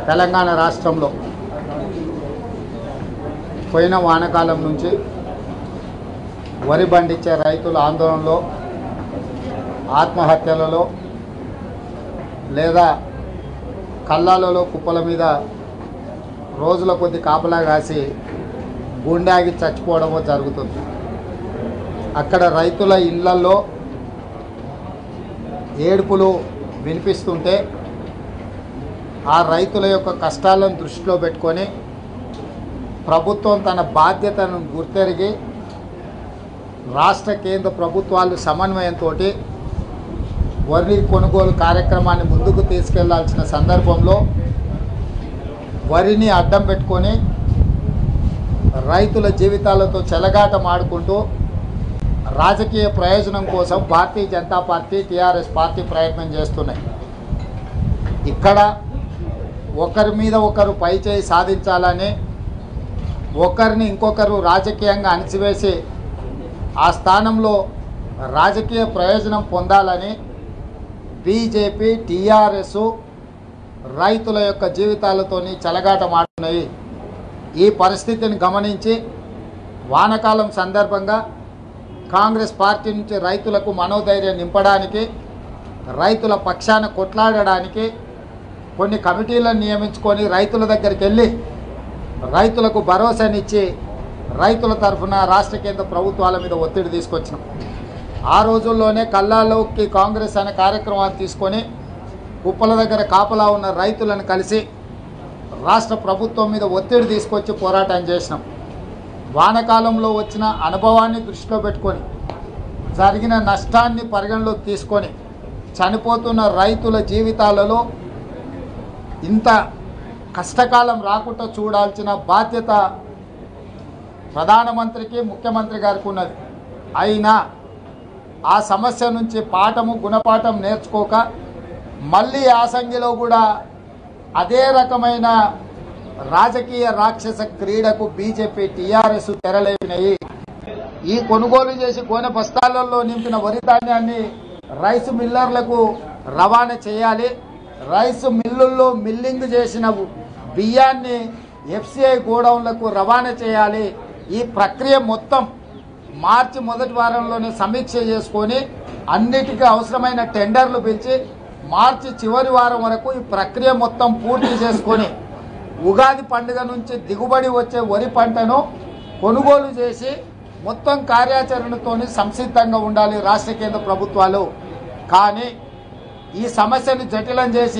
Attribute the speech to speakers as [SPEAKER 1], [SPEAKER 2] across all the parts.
[SPEAKER 1] తెలంగాణ రాష్ట్రంలో పోయిన వానకాలం నుంచి వరి పండించే రైతుల ఆందోళనలో, ఆత్మహత్యలలో లేదా కళ్ళాలలో కుప్పల మీద రోజుల కొద్ది కాపలా కాసి గుండాగి చచ్చిపోవడమో జరుగుతుంది. అక్కడ రైతుల ఇళ్లలో ఏడుపులు వినిపిస్తుంటే ఆ రైతుల యొక్క కష్టాలను దృష్టిలో పెట్టుకొని ప్రభుత్వం తన బాధ్యతను గుర్తెరిగి రాష్ట్ర కేంద్ర ప్రభుత్వాలు సమన్వయంతో వరి కొనుగోలు కార్యక్రమాన్ని ముందుకు తీసుకెళ్లాల్సిన సందర్భంలో వరిని అడ్డం పెట్టుకొని రైతుల జీవితాలతో చెలగాటమాడుకుంటూ రాజకీయ ప్రయోజనం కోసం Bharatiya Janata party, TRS party ప్రయత్నం చేస్తున్నాయి. ఇక్కడ ఒకరి మీద ఒకరు పైచేయి సాధించాలని, ఒకరిని ఇంకొకరు రాజకీయంగా అణిచివేసి ఆ స్థానంలో రాజకీయ ప్రయోజనం పొందాలని బీజేపీ, టీఆర్ఎస్ రైతుల యొక్క జీవితాలతోని చెలగాటమాడుతున్నాయి. ఈ పరిస్థితిని గమనించి వానకాలం సందర్భంగా కాంగ్రెస్ పార్టీ నుంచి రైతులకు మనోధైర్యం నింపడానికి, రైతుల పక్షాన కొట్లాడడానికి కొన్ని కమిటీలను నియమించుకొని రైతుల దగ్గరికి వెళ్ళి రైతులకు భరోసానిచ్చి రైతుల తరఫున రాష్ట్ర కేంద్ర ప్రభుత్వాల మీద ఒత్తిడి తీసుకొచ్చినాం. ఆ రోజుల్లోనే కల్లాలోకి కాంగ్రెస్ అనే కార్యక్రమాన్ని తీసుకొని కుప్పల దగ్గర కాపలా ఉన్న రైతులను కలిసి రాష్ట్ర ప్రభుత్వం మీద ఒత్తిడి తీసుకొచ్చి పోరాటం చేసినాం. వానకాలంలో వచ్చిన అనుభవాన్ని దృష్టిలో పెట్టుకొని, జరిగిన నష్టాన్ని పరిగణలోకి తీసుకొని చనిపోతున్న రైతుల జీవితాలలో ఇంత కష్టకాలం రాకుండా చూడాల్సిన బాధ్యత ప్రధానమంత్రికి, ముఖ్యమంత్రి గారికి ఉన్నది. అయినా ఆ సమస్య నుంచి గుణపాఠం నేర్చుకోక మళ్ళీ యాసంగిలో కూడా అదే రకమైన రాజకీయ రాక్షస క్రీడకు బీజేపీ, టీఆర్ఎస్ తెరలేపినాయి. ఈ కొనుగోలు చేసి గోనె బస్తాలలో నింపిన వరి ధాన్యాన్ని రైస్ మిల్లర్లకు రవాణా చేయాలి. రైస్ మిల్లుల్లో మిల్లింగ్ చేసిన బియ్యాన్ని ఎఫ్సిఐ గోడౌన్లకు రవాణా చేయాలి. ఈ ప్రక్రియ మొత్తం మార్చి మొదటి వారంలోనే సమీక్ష చేసుకొని అన్నిటికీ అవసరమైన టెండర్లు పిలిచి మార్చి చివరి వారం వరకు ఈ ప్రక్రియ మొత్తం పూర్తి చేసుకొని ఉగాది పండుగ నుంచి దిగుబడి వచ్చే వరి పంటను కొనుగోలు చేసి మొత్తం కార్యాచరణతోని సంసిద్ధంగా ఉండాలి రాష్ట్ర కేంద్ర ప్రభుత్వాలు. కానీ ఈ సమస్యను జటిలం చేసి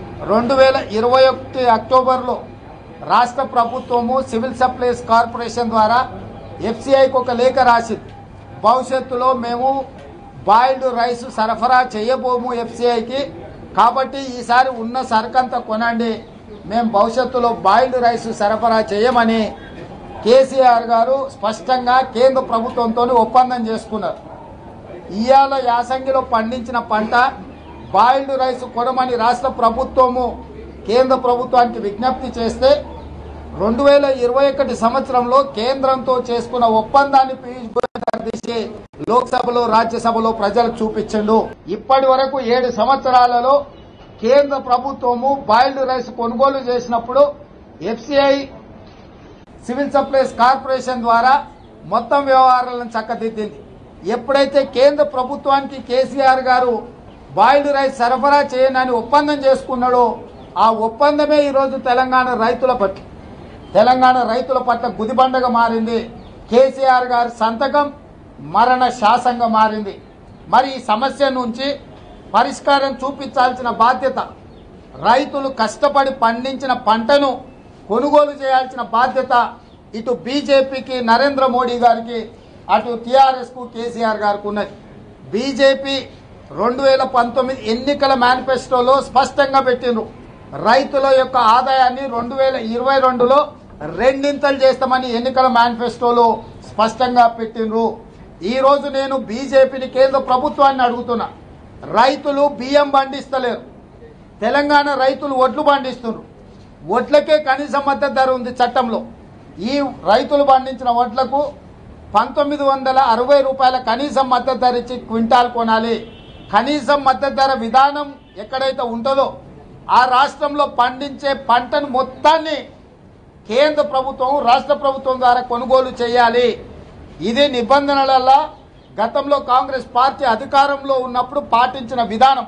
[SPEAKER 1] 2021 అక్టోబర్లో రాష్ట్ర ప్రభుత్వము సివిల్ సప్లైస్ కార్పొరేషన్ ద్వారా ఎఫ్సిఐకి ఒక లేఖ రాసింది. భవిష్యత్తులో మేము బాయిల్డ్ రైస్ సరఫరా చేయబోము ఎఫ్సిఐకి, కాబట్టి ఈసారి ఉన్న సరుకంతా కొనండి, మేము భవిష్యత్తులో బాయిల్డ్ రైస్ సరఫరా చేయమని కేసీఆర్ గారు స్పష్టంగా కేంద్ర ప్రభుత్వంతో ఒప్పందం చేసుకున్నారు. ఇవాళ యాసంగిలో పండించిన పంట బాయిల్డ్ రైస్ కొనమని రాష్ట్ర ప్రభుత్వము కేంద్ర ప్రభుత్వానికి విజ్ఞప్తి చేస్తే 2021 సంవత్సరంలో కేంద్రంతో చేసుకున్న ఒప్పందాన్ని పీయూష్ గోయల్ తీసి లోక్సభలో, రాజ్యసభలో ప్రజలకు చూపించిండు. ఇప్పటి వరకు 7 సంవత్సరాలలో కేంద్ర ప్రభుత్వము బాయిల్డ్ రైస్ కొనుగోలు చేసినప్పుడు ఎఫ్సిఐ సివిల్ సప్లైస్ కార్పొరేషన్ ద్వారా మొత్తం వ్యవహారాలను చక్కదిద్దింది. ఎప్పుడైతే కేంద్ర ప్రభుత్వానికి కేసీఆర్ గారు బాయిల్డ్ రైస్ సరఫరా చేయనని ఒప్పందం చేసుకున్నాడో ఆ ఒప్పందమే ఈరోజు తెలంగాణ రైతుల పట్ల గుదిబండగా మారింది. కేసీఆర్ గారి సంతకం మరణ శాసనంగా మారింది. మరి ఈ సమస్య నుంచి పరిష్కారం చూపించాల్సిన బాధ్యత, రైతులు కష్టపడి పండించిన పంటను కొనుగోలు చేయాల్సిన బాధ్యత ఇటు బీజేపీకి, నరేంద్ర మోడీ గారికి, అటు టీఆర్ఎస్కు, కేసీఆర్ గారికి ఉన్నది. బీజేపీ 2019 ఎన్నికల మేనిఫెస్టోలో స్పష్టంగా పెట్టిండ్రు, రైతుల యొక్క ఆదాయాన్ని 2022లో రెండింతలు చేస్తామని ఎన్నికల మేనిఫెస్టోలో స్పష్టంగా పెట్టిండ్రు. ఈ రోజు నేను బీజేపీని, కేంద్ర ప్రభుత్వాన్ని అడుగుతున్నా, రైతులు బియ్యం పండిస్తలేరు, తెలంగాణ రైతులు ఒడ్లు పండిస్తున్నారు. వడ్లకే కనీస మద్దతు ధర ఉంది చట్టంలో. ఈ రైతులు పండించిన వడ్లకు 1960 రూపాయల కనీస మద్దతు ధర ఇచ్చి క్వింటాల్ కొనాలి. కనీస మద్దతు ధర విధానం ఎక్కడైతే ఉంటుందో ఆ రాష్ట్రంలో పండించే పంటను మొత్తాన్ని కేంద్ర ప్రభుత్వం రాష్ట్ర ప్రభుత్వం ద్వారా కొనుగోలు చేయాలి. ఇది నిబంధనలలో గతంలో కాంగ్రెస్ పార్టీ అధికారంలో ఉన్నప్పుడు పాటించిన విధానం.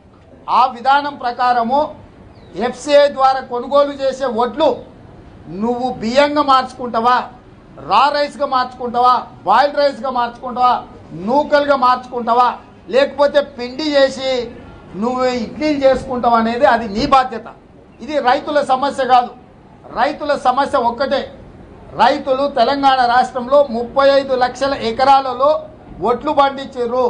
[SPEAKER 1] ఆ విధానం ప్రకారము ఎఫ్సిఐ ద్వారా కొనుగోలు చేసే వడ్లు నువ్వు బియ్యంగా మార్చుకుంటావా, రా రైస్గా మార్చుకుంటావా, బాయిల్డ్ రైస్గా మార్చుకుంటావా, నూకలుగా మార్చుకుంటావా, లేకపోతే పిండి చేసి నువ్వు ఇడ్లీలు చేసుకుంటావా అనేది అది నీ బాధ్యత. ఇది రైతుల సమస్య కాదు. రైతుల సమస్య ఒక్కటే. రైతులు తెలంగాణ రాష్ట్రంలో 35 లక్షల ఎకరాలలో వడ్లు పండించారు.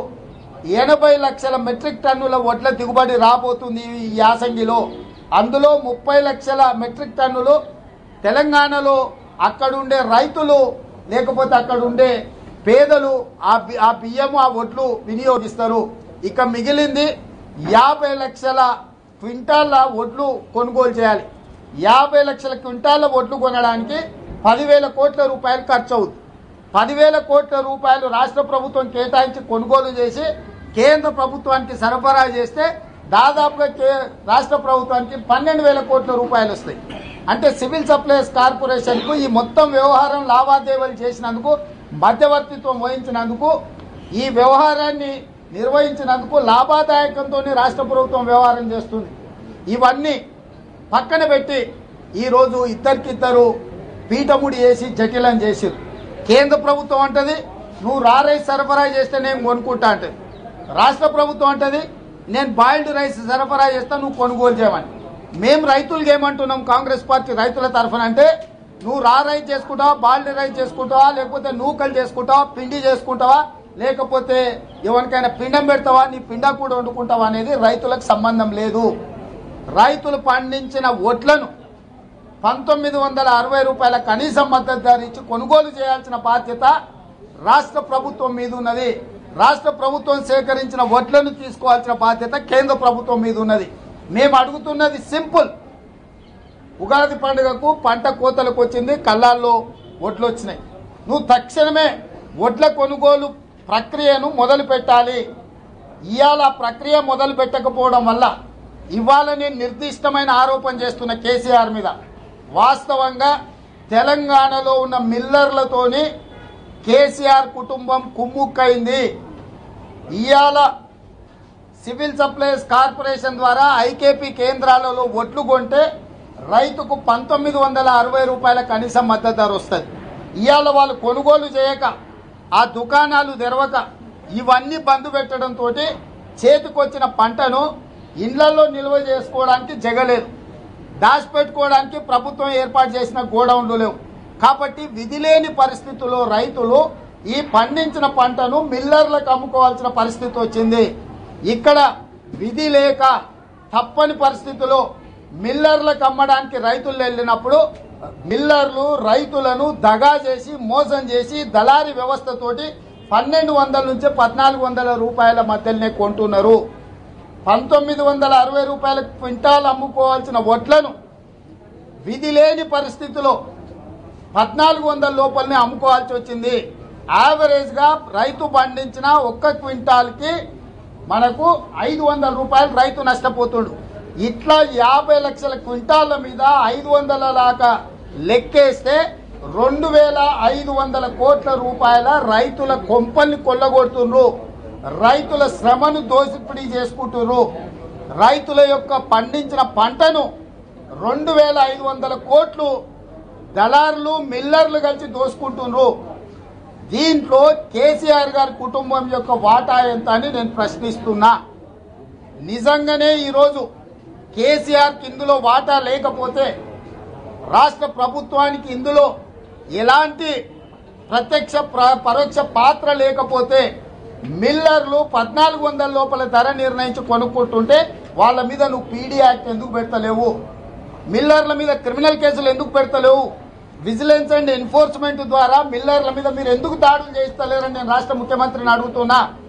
[SPEAKER 1] 80 లక్షల మెట్రిక్ టన్నుల వడ్ల దిగుబడి రాబోతుంది ఈ యాసంగిలో. అందులో 30 లక్షల మెట్రిక్ టన్నులు తెలంగాణలో అక్కడుండే రైతులు లేకపోతే అక్కడుండే పేదలు ఆ బియ్యము ఆ వడ్లు వినియోగిస్తారు. ఇక మిగిలింది 50 లక్షల క్వింటాల వడ్లు కొనుగోలు చేయాలి. 50 లక్షల క్వింటాల వడ్లు కొనడానికి 10,000 కోట్ల రూపాయలు ఖర్చు అవుతుంది. 10,000 కోట్ల రూపాయలు రాష్ట్ర ప్రభుత్వం కేటాయించి కొనుగోలు చేసి కేంద్ర ప్రభుత్వానికి సరఫరా చేస్తే దాదాపుగా రాష్ట్ర ప్రభుత్వానికి 12,000 కోట్ల రూపాయలు వస్తాయి. అంటే సివిల్ సప్లైస్ కార్పొరేషన్కు ఈ మొత్తం వ్యవహారం లావాదేవీలు చేసినందుకు, మధ్యవర్తిత్వం వహించినందుకు, ఈ వ్యవహారాన్ని నిర్వహించినందుకు లాభదాయకంతో రాష్ట్ర ప్రభుత్వం వ్యవహారం చేస్తుంది. ఇవన్నీ పక్కన పెట్టి ఈరోజు ఇద్దరికిద్దరు పీఠముడి వేసి జటిలం చేసిరు. కేంద్ర ప్రభుత్వం అంటది నువ్వు రా రైస్ సరఫరా చేస్తే నేను కొనుక్కుంటా అంటది. రాష్ట్ర ప్రభుత్వం అంటది నేను బాయిల్డ్ రైస్ సరఫరా చేస్తా నువ్వు కొనుగోలు చేయమని. మేము రైతులకు ఏమంటున్నాం కాంగ్రెస్ పార్టీ రైతుల తరఫున అంటే నువ్వు రా రైస్ చేసుకుంటావా, బాయిల్డ్ రైస్ చేసుకుంటావా, లేకపోతే నూకలు చేసుకుంటావా, పిండి చేసుకుంటావా, లేకపోతే ఎవరికైనా పిండం పెడతావా, నీ పిండ కూడా వండుకుంటావా అనేది రైతులకు సంబంధం లేదు. రైతులు పండించిన వడ్లను 1960 రూపాయల కనీస మద్దతు ధర ఇచ్చి కొనుగోలు చేయాల్సిన బాధ్యత రాష్ట్ర ప్రభుత్వం మీద ఉన్నది. రాష్ట్ర ప్రభుత్వం సేకరించిన వడ్లను తీసుకోవాల్సిన బాధ్యత కేంద్ర ప్రభుత్వం మీద ఉన్నది. మేము అడుగుతున్నది సింపుల్. ఉగాది పండుగకు పంట కోతలకు వచ్చింది, కళ్ళాల్లో వడ్లు వచ్చినాయి. నువ్వు తక్షణమే వడ్ల కొనుగోలు ప్రక్రియను మొదలు పెట్టాలి. ఇవాళ ప్రక్రియ మొదలు పెట్టకపోవడం వల్ల ఇవాళ నేను నిర్దిష్టమైన ఆరోపణ చేస్తున్న కేసీఆర్ మీద. వాస్తవంగా తెలంగాణలో ఉన్న మిల్లర్లతోని కేసీఆర్ కుటుంబం కుమ్ముక్కైంది. ఇవాళ సివిల్ సప్లైస్ కార్పొరేషన్ ద్వారా ఐకేపీ కేంద్రాలలో వడ్లు కొంటే రైతుకు 1960 రూపాయల కనీస మద్దతు ధర వస్తుంది. ఇవాళ వాళ్ళు కొనుగోలు చేయక, ఆ దుకాణాలు తెరవక, ఇవన్నీ బంద్ పెట్టడంతో చేతికొచ్చిన పంటను ఇండ్లలో నిల్వ చేసుకోవడానికి జగలేదు, దాచిపెట్టుకోవడానికి ప్రభుత్వం ఏర్పాటు చేసిన గోడౌన్లు లేవు. కాబట్టి విధి లేని పరిస్థితుల్లో రైతులు ఈ పండించిన పంటను మిల్లర్లకు అమ్ముకోవాల్సిన పరిస్థితి వచ్చింది. ఇక్కడ విధి లేక తప్పని పరిస్థితుల్లో మిల్లర్లకు అమ్మడానికి రైతులు వెళ్ళినప్పుడు మిల్లర్లు రైతులను దగా చేసి మోసం చేసి దళారీ వ్యవస్థతోటి 1200 నుంచి 1400 రూపాయల మధ్యలోనే కొంటున్నారు. 1960 రూపాయల క్వింటాల్ అమ్ముకోవాల్సిన వడ్లను విధి లేని పరిస్థితిలో 1400 లోపలనే అమ్ముకోవాల్సి వచ్చింది. యావరేజ్ గా రైతు పండించిన ఒక్క క్వింటాల్కి మనకు 500 రూపాయలు రైతు నష్టపోతుడు. ఇట్లా 50 లక్షల క్వింటాల మీద 500 దాకా లెక్కేస్తే 2500 కోట్ల రూపాయల రైతుల కొంపల్ని కొల్లగొడుతున్నారు. రైతుల శ్రమను దోసిపిడి చేసుకుంటున్నారు. రైతుల యొక్క పండించిన పంటను 2500 కోట్లు దళారులు మిల్లర్లు కలిసి దోసుకుంటున్నారు. దీంట్లో కేసీఆర్ గారి కుటుంబం యొక్క వాటా ఎంత అని నేను ప్రశ్నిస్తున్నా. నిజంగానే ఈరోజు కేసీఆర్ ఇందులో వాటా లేకపోతే, రాష్ట్ర ప్రభుత్వానికి ఇందులో ఎలాంటి ప్రత్యక్ష పరోక్ష పాత్ర లేకపోతే, మిల్లర్లు 1400 లోపల ధర నిర్ణయించి కొనుక్కుంటుంటే వాళ్ళ మీద నువ్వు పీడీ యాక్ట్ ఎందుకు పెడతలేవు? మిల్లర్ల మీద క్రిమినల్ కేసులు ఎందుకు పెడతలేవు? విజిలెన్స్ అండ్ ఎన్ఫోర్స్మెంట్ ద్వారా మిల్లర్ల మీద మీరు ఎందుకు దాడులు చేస్తలేరని నేను రాష్ట్ర ముఖ్యమంత్రిని అడుగుతున్నా.